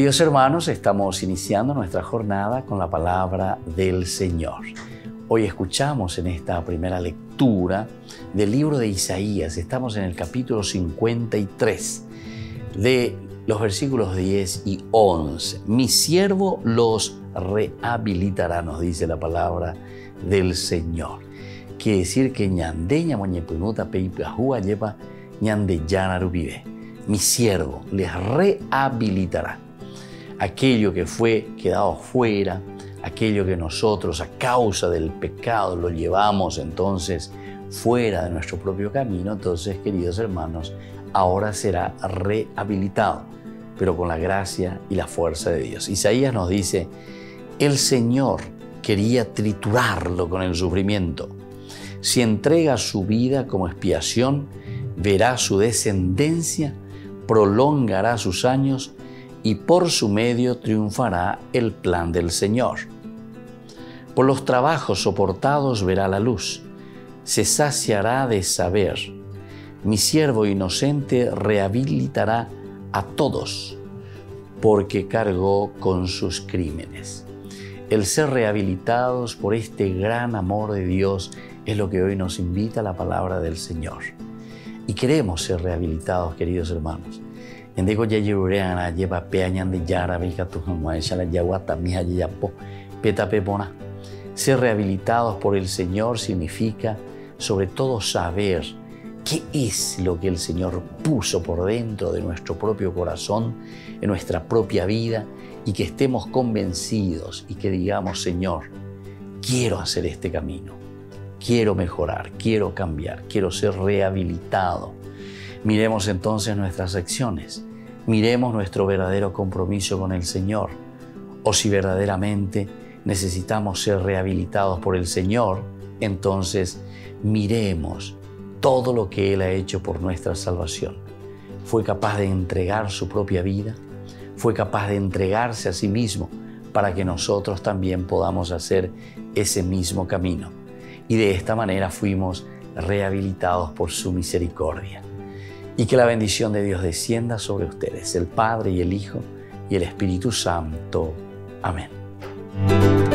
Queridos hermanos, estamos iniciando nuestra jornada con la palabra del Señor. Hoy escuchamos en esta primera lectura del libro de Isaías. Estamos en el capítulo 53 de los versículos 10 y 11. Mi siervo los rehabilitará, nos dice la palabra del Señor. Quiere decir que ñandeña moñepunuta peipajúa lleva ñandeyanarubibe. Mi siervo les rehabilitará. Aquello que fue quedado fuera, aquello que nosotros a causa del pecado lo llevamos entonces fuera de nuestro propio camino, entonces, queridos hermanos, ahora será rehabilitado, pero con la gracia y la fuerza de Dios. Isaías nos dice, el Señor quería triturarlo con el sufrimiento. Si entrega su vida como expiación, verá su descendencia, prolongará sus años y por su medio triunfará el plan del Señor. Por los trabajos soportados verá la luz, se saciará de saber. Mi siervo inocente rehabilitará a todos, porque cargó con sus crímenes. El ser rehabilitados por este gran amor de Dios es lo que hoy nos invita la palabra del Señor. Y queremos ser rehabilitados, queridos hermanos. Endego ya yureana lleva peañan de yara beca tu jamás la yaguata mija yapo peta pepona. Ser rehabilitados por el Señor significa sobre todo saber qué es lo que el Señor puso por dentro de nuestro propio corazón, en nuestra propia vida, y que estemos convencidos y que digamos, Señor, quiero hacer este camino, quiero mejorar, quiero cambiar, quiero ser rehabilitado. Miremos entonces nuestras acciones, miremos nuestro verdadero compromiso con el Señor, o si verdaderamente necesitamos ser rehabilitados por el Señor, entonces miremos todo lo que Él ha hecho por nuestra salvación. Fue capaz de entregar su propia vida, fue capaz de entregarse a sí mismo para que nosotros también podamos hacer ese mismo camino. Y de esta manera fuimos rehabilitados por su misericordia. Y que la bendición de Dios descienda sobre ustedes, el Padre y el Hijo y el Espíritu Santo. Amén.